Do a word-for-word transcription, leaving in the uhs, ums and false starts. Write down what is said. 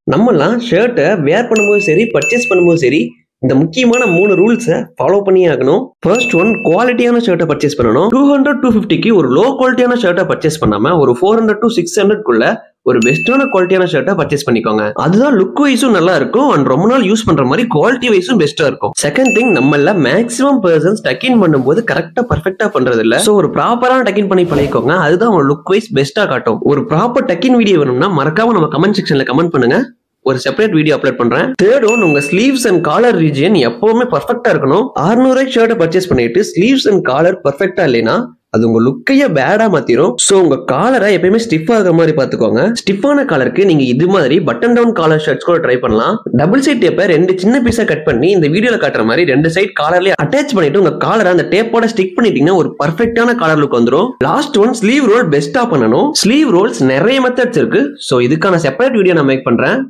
நம்மலாம் ஷர்ட்டை வேர் பண்ணும்போது சரி பர்ச்சேஸ் பண்ணும்போது சரி இந்த முக்கியமான மூணு ரூல்ஸை ஃபாலோ பண்ணி ஆகணும். ஃபர்ஸ்ட் ஒன், குவாலிட்டியான ஷர்ட்டை பர்ச்சேஸ் பண்ணணும். டூ ஹண்ட்ரட் டூ ஃபிஃப்டிக்கு ஒரு லோ குவாலிட்டியான ஷர்ட்டை பர்ச்சேஸ் பண்ணாம ஒரு four hundred to six hundred குள்ள ஒரு பெஸ்டான குவாலிட்டியான ஷர்ட்டை பர்ச்சேஸ் பண்ணிக்கோங்க. அதுதான் லுக் வைஸும் நல்லா இருக்கும் அண்ட் ரொம்ப நாள் யூஸ் பண்ற மாதிரி குவாலிட்டி வைஸும் பெஸ்டா இருக்கும். செகண்ட் திங், நம்மள மேக்ஸிமம் பர்சன்ஸ் டக்கின் பண்ணும்போது கரெக்டா பர்ஃபெக்டா பண்றது இல்ல. சோ ஒரு ப்ராப்பரான டக்கின் பண்ணி பழகிக்கோங்க. அதுதான் உங்க லுக் வைஸ் பெஸ்டா காட்டும். ஒரு ப்ராப்பர் டக்கின் வீடியோ வேணும்னா மறக்காம நம்ம கமெண்ட் செக்ஷன்ல கமெண்ட் பண்ணுங்க. ஒரு செப்பரேட் வீடியோ அப்லோட் பண்றேன். தேர்ட் ஒன், உங்க ஸ்லீவ்ஸ் அண்ட் காலர் ரீஜியன் எப்பவுமே பர்ஃபெக்டா இருக்கணும். அறுநூறு ஷர்ட்டை பர்ச்சேஸ் பண்ணிட்டு ஸ்லீவ்ஸ் அண்ட் காலர் பர்ஃபெக்டா இல்லைன்னா அது உங்க லுக்கைய பேடா மாத்திரும். சோ உங்க காலரை எப்பயுமே ஸ்டிஃப் ஆகிற மாதிரி பாத்துக்கோங்க. ஸ்டிஃபான காலருக்கு நீங்க இது மாதிரி பட்டன் டவுன் காலர் ஷர்ட்ஸ் கூட ட்ரை பண்ணலாம். டபுள் சைட் டேப்பை ரெண்டு சின்ன பீஸா கட் பண்ணி இந்த வீடியோல காட்டுற மாதிரி ரெண்டு சைட் காலர்லயே அட்டாச் பண்ணிட்டு உங்க காலரை அந்த டேப்போட ஸ்டிக் பண்ணிட்டீங்கன்னா ஒரு பர்ஃபெக்டான காலர் லுக் வந்துடும். லாஸ்ட் ஒன், ஸ்லீவ் ரோல் பெஸ்டா பண்ணணும். ஸ்லீவ் ரோல்ஸ் நிறைய மெத்தட்ஸ் இருக்கு. சோ இதுக்கான செப்பரேட் வீடியோ நான் மேக் பண்றேன்.